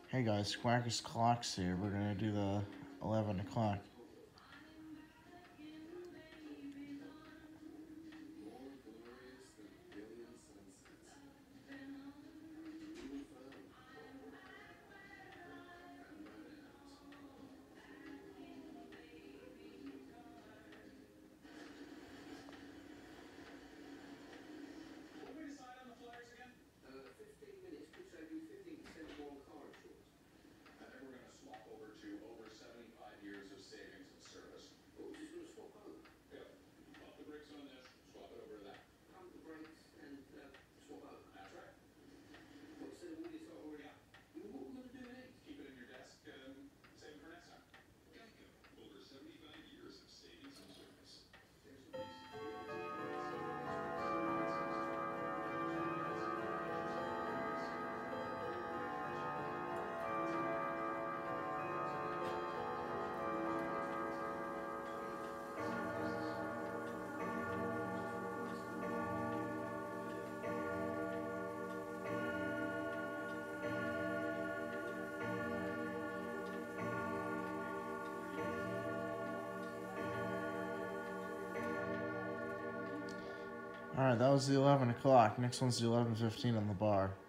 Hey guys, Quacker's Clocks here. We're gonna do the 11 o'clock. Alright, that was the 11 o'clock. Next one's the 11:15 on the bar.